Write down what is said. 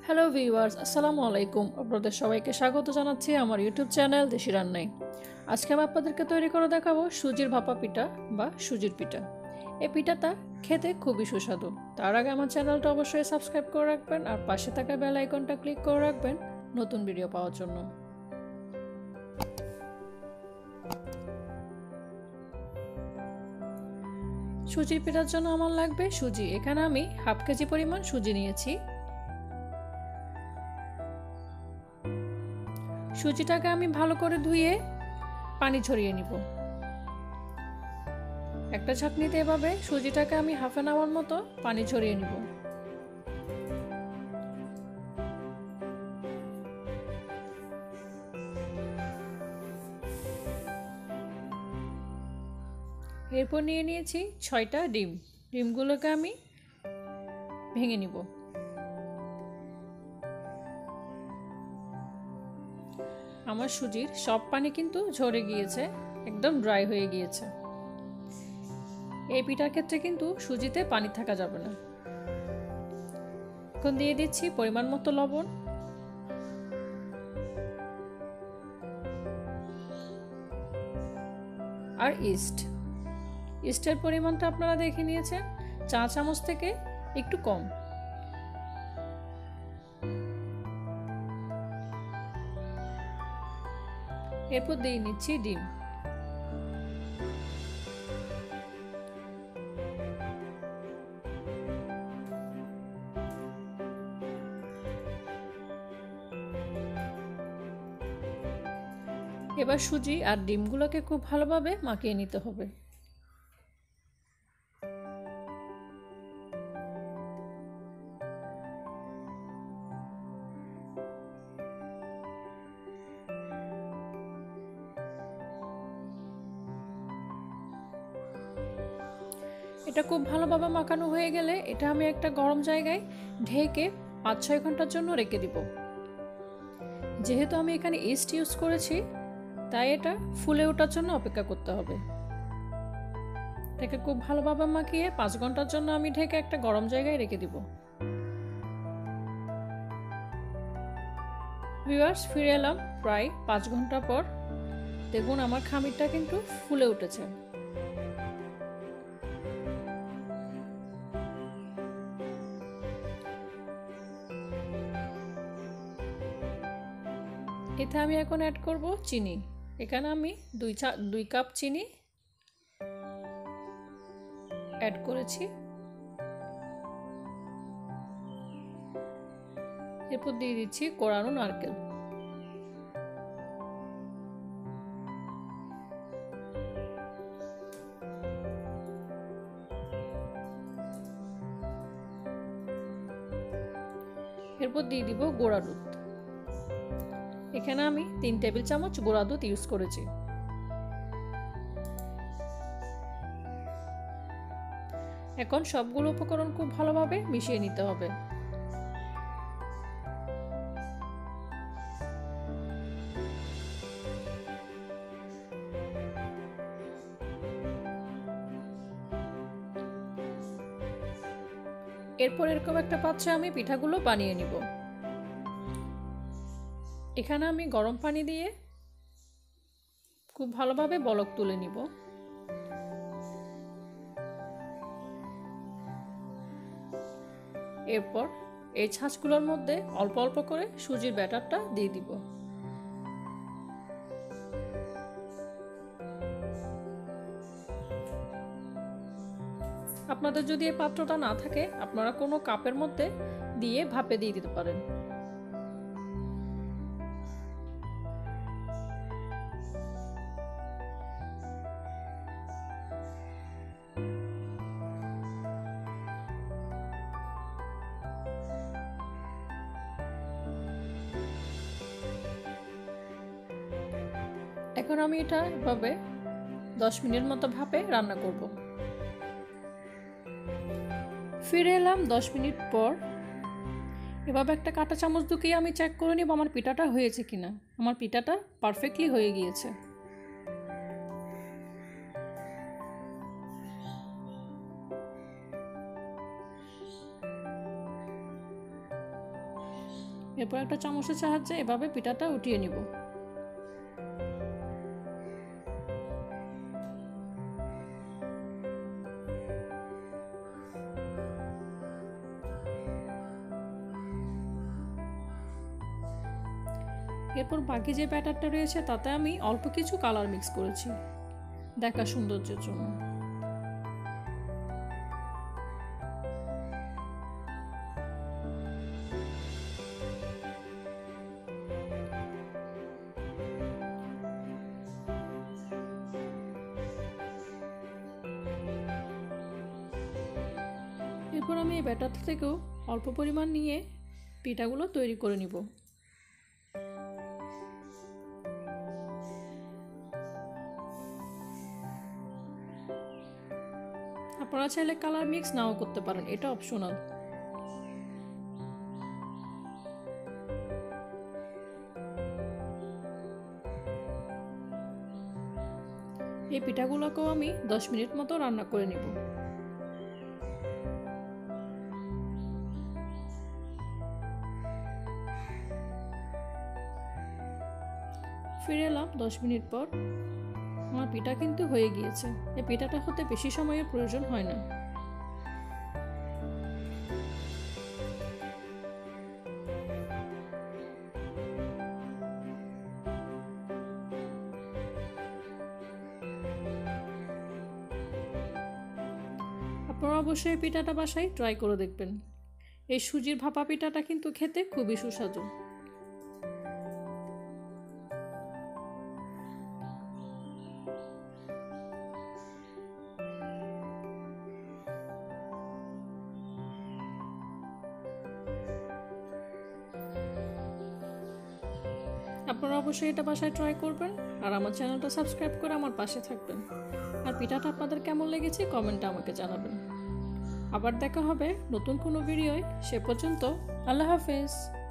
Hello viewers, আসসালামু আলাইকুম। আপনাদের সবাইকে স্বাগত জানাচ্ছি আমার ইউটিউব চ্যানেল দেশি রান্নায়। আজকে আমি আপনাদেরকে তৈরি করে দেখাবো সুজির ভাপা পিঠা বা সুজির পিঠা। এই পিঠাটা খেতে খুবই সুস্বাদু। তার আগে আমার চ্যানেলটা অবশ্যই সাবস্ক্রাইব করে রাখবেন আর পাশে থাকা বেল আইকনটা ক্লিক করে রাখবেন নতুন ভিডিও পাওয়ার জন্য। সুজির পিঠার জন্য আমার লাগবে সুজি। এখানে আমি হাফ কেজি পরিমাণ সুজি নিয়েছি। সুজিটাকে আমি ভালো করে ধুয়ে পানি ঝরিয়ে নিব। একটা ছাঁকনিতে এভাবে সুজিটাকে আমি হাফ অ্যান আওয়ার মতো পানি ঝরিয়ে নিব। এরপর নিয়ে নিয়েছি 6টা ডিম। ডিমগুলোকে আমি ভেঙে নিব। আমার সুজির সব পানি কিন্তু ঝরে গিয়েছে, একদম ড্রাই হয়ে গিয়েছে। এই পিঠার ক্ষেত্রে কিন্তু সুজিতে পানি থাকা যাবে না। এখন দিয়ে দিচ্ছি পরিমাণ মতো লবণ, আর ইস্টের পরিমাণটা আপনারা দেখে নিয়েছেন, 4 চামচ থেকে একটু কম। এরপর দিয়ে নিচ্ছি ডিম। এবার সুজি আর ডিমগুলোকে খুব ভালোভাবে মাখিয়ে নিতে হবে। এটা খুব ভালোভাবে মাখানো হয়ে গেলে এটা আমি একটা গরম জায়গায় ঢেকে 5-6 ঘন্টার জন্য রেখে দিব। যেহেতু আমি এখানে ইস্ট ইউজ করেছি, তাই এটা ফুলে ওঠার জন্য অপেক্ষা করতে হবে। এটাকে খুব ভালোভাবে মাখিয়ে 5 ঘন্টার জন্য আমি ঢেকে একটা গরম জায়গায় রেখে দিব। ভিউয়ার্স, ফিরে এলাম প্রায় 5 ঘন্টা পর। দেখুন আমার খামিরটা কিন্তু ফুলে উঠেছে। এতে আমি এখন অ্যাড করব চিনি। এখানে আমি 2 কাপ চিনি অ্যাড করেছি। এরপর দিয়ে দিচ্ছি কোরানো নারকেল। এরপর দিয়ে দিব গুঁড়া দুধ। এখানে আমি 3 টেবিল চামচ গুঁড়া দুধ ইউজ করেছি। এখন সবগুলো উপকরণ খুব ভালোভাবে মিশিয়ে নিতে হবে। এরপর এরকম একটা পাত্রে আমি পিঠাগুলো বানিয়ে নিব। এখানে আমি গরম পানি দিয়ে খুব ভালোভাবে বলক তুলে নিব। এরপর এই ছাঁচগুলোর মধ্যে অল্প অল্প করে সুজির ব্যাটারটা দিয়ে দিব। আপনাদের যদি এই পাত্রটা না থাকে, আপনারা কোনো কাপের মধ্যে দিয়ে ভাপে দিয়ে দিতে পারেন। এখন আমি এটা এভাবে 10 মিনিট মতো ভাপে রান্না করব। ফিরে এলাম 10 মিনিট পর। এভাবে একটা কাঁটা চামচ ঢুকিয়ে আমি চেক করে নিব আমার পিঠাটা হয়েছে কিনা। আমার পিঠাটা পারফেক্টলি হয়ে গিয়েছে। এরপর একটা চামচের সাহায্যে এভাবে পিঠাটা উঠিয়ে নিব। এরপর বাকি যে ব্যাটারটা রয়েছে তাতে আমি অল্প কিছু কালার মিক্স করেছি দেখা সৌন্দর্যের জন্য। এরপর আমি এই ব্যাটার থেকেও অল্প পরিমাণ নিয়ে পিঠাগুলো তৈরি করে নিব। আপনারা চাইলে কালার মিক্স নাও করতে পারেন, এটা অপশনাল। এই পিঠাগুলোকেও আমি 10 মিনিট মতো রান্না করে নিব। ফিরে এলাম 10 মিনিট পর। আমার পিঠা কিন্তু হয়ে গিয়েছে। এই পিঠাটা হতে বেশি সময়ের প্রয়োজন হয় না। আপনারা অবশ্যই এই পিঠাটা বাসায় ট্রাই করে দেখবেন। এই সুজির ভাপা পিঠাটা কিন্তু খেতে খুবই সুস্বাদু। আপনারা অবশ্যই এটা বাসায় ট্রাই করবেন আর আমার চ্যানেলটা সাবস্ক্রাইব করে আমার পাশে থাকবেন। আর পিঠাটা আপনাদের কেমন লেগেছে কমেন্টে আমাকে জানাবেন। আবার দেখা হবে নতুন কোনো ভিডিওয়। সে পর্যন্ত আল্লাহ হাফেজ।